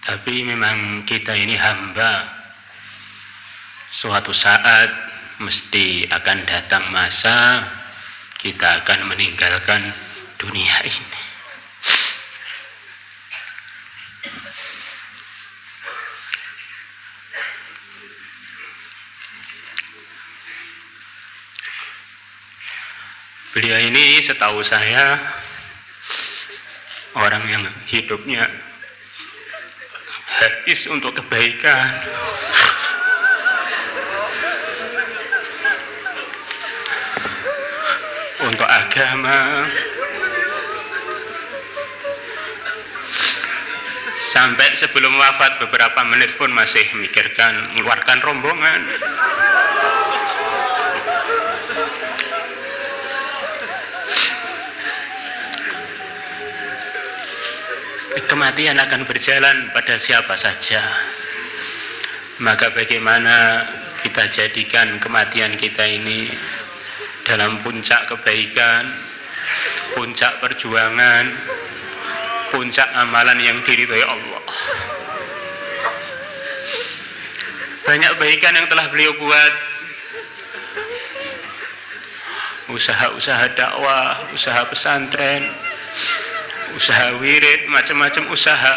Tapi memang kita ini hamba. Suatu saat mesti akan datang masa kita akan meninggalkan dunia ini. Beliau ini setahu saya orang yang hidupnya habis untuk kebaikan, untuk agama, sampai sebelum wafat beberapa menit pun masih memikirkan mengeluarkan rombongan. Kematian akan berjalan pada siapa saja. Maka bagaimana kita jadikan kematian kita ini dalam puncak kebaikan, puncak perjuangan, puncak amalan yang diridhai Allah. Banyak kebaikan yang telah beliau buat, usaha-usaha dakwah, usaha pesantren, usaha wirid, macam-macam usaha.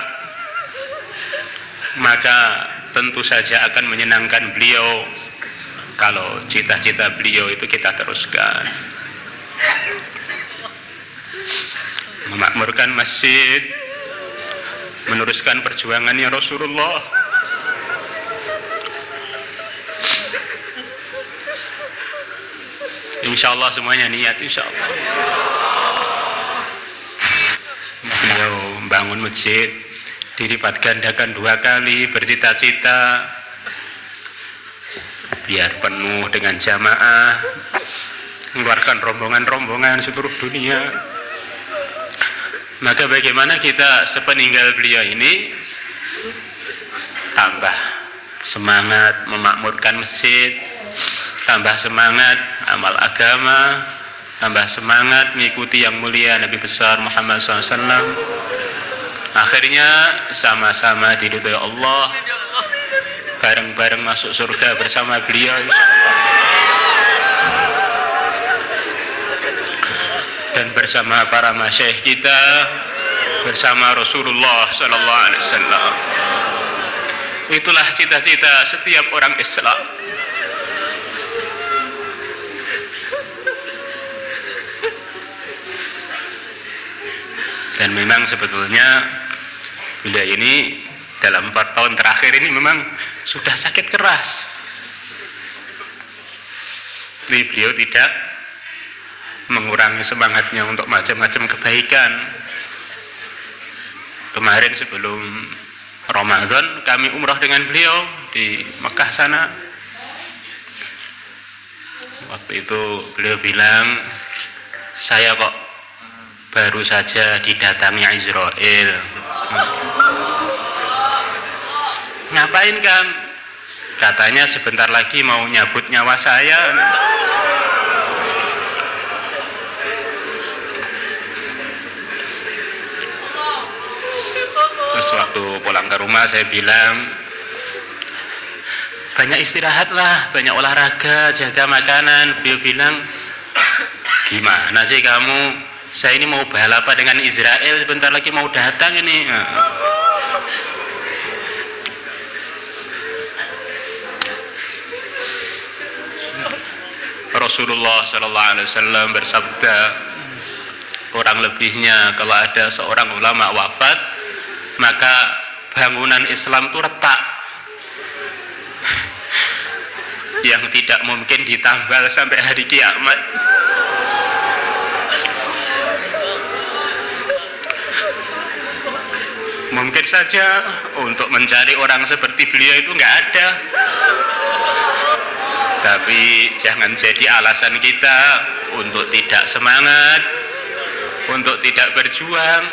Maka tentu saja akan menyenangkan beliau kalau cita-cita beliau itu kita teruskan. Memakmurkan masjid, meneruskan perjuangannya Rasulullah. Insya Allah semuanya niat, insya Allah. Beliau bangun masjid dilipat gandakan 2 kali, bercita-cita biar penuh dengan jamaah, mengeluarkan rombongan-rombongan seluruh dunia. Maka bagaimana kita sepeninggal beliau ini tambah semangat memakmurkan masjid, tambah semangat amal agama, tambah semangat mengikuti yang mulia Nabi besar Muhammad SAW. Akhirnya sama-sama diridhai Allah, bareng-bareng masuk surga bersama beliau, insyaallah. Dan bersama para masyayikh kita, bersama Rasulullah SAW. Itulah cita-cita setiap orang Islam. Dan memang sebetulnya beliau ini dalam 4 tahun terakhir ini memang sudah sakit keras. Tapi beliau tidak mengurangi semangatnya untuk macam-macam kebaikan. Kemarin sebelum Ramadan kami umrah dengan beliau di Mekah sana. Waktu itu beliau bilang, saya kok baru saja didatangi Israel. Ngapain kan? Katanya sebentar lagi mau nyabut nyawa saya. Terus waktu pulang ke rumah saya bilang, banyak istirahatlah, banyak olahraga, jaga makanan. Beliau bilang, gimana sih kamu? Saya ini mau balapan dengan Israel, sebentar lagi mau datang ini. Rasulullah SAW bersabda, kurang lebihnya kalau ada seorang ulama wafat, maka bangunan Islam itu retak, yang tidak mungkin ditambal sampai hari kiamat. Mungkin saja untuk mencari orang seperti beliau itu nggak ada. Tapi jangan jadi alasan kita untuk tidak semangat, untuk tidak berjuang.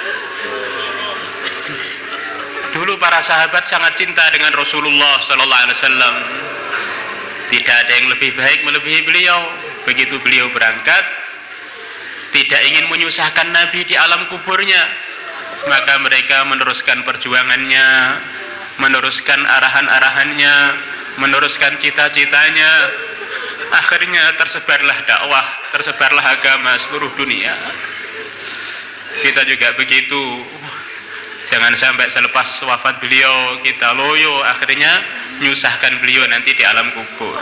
Dulu para sahabat sangat cinta dengan Rasulullah SAW. Tidak ada yang lebih baik melebihi beliau. Begitu beliau berangkat, tidak ingin menyusahkan Nabi di alam kuburnya. maka mereka meneruskan perjuangannya, meneruskan arahan-arahannya, meneruskan cita-citanya. Akhirnya tersebarlah dakwah, tersebarlah agama seluruh dunia. Kita juga begitu. Jangan sampai selepas wafat beliau kita loyo, akhirnya nyusahkan beliau nanti di alam kubur.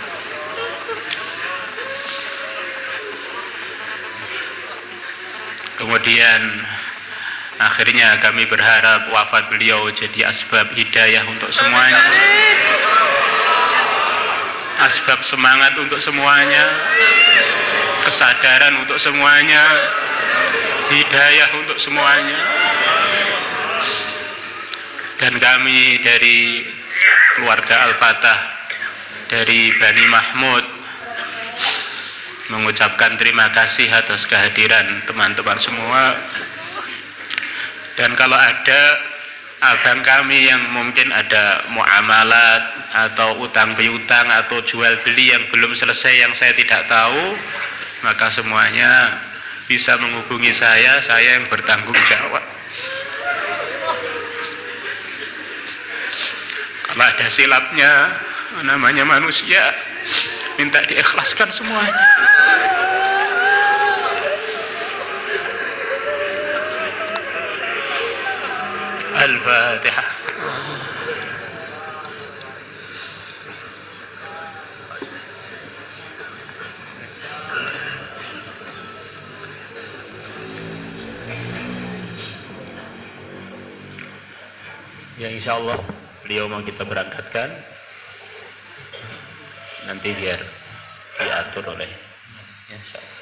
Kemudian akhirnya kami berharap wafat beliau jadi asbab hidayah untuk semuanya, asbab semangat untuk semuanya, kesadaran untuk semuanya, hidayah untuk semuanya. Dan kami dari keluarga Al-Fatah, dari Bani Mahmud, mengucapkan terima kasih atas kehadiran teman-teman semua. Dan kalau ada abang kami yang mungkin ada muamalat atau utang piutang atau jual beli yang belum selesai yang saya tidak tahu, maka semuanya bisa menghubungi saya yang bertanggung jawab. Kalau ada silapnya, namanya manusia, minta diikhlaskan semuanya. Al-Fatihah. Ya, insya Allah beliau mau kita berangkatkan nanti biar diatur oleh ya, insya Allah.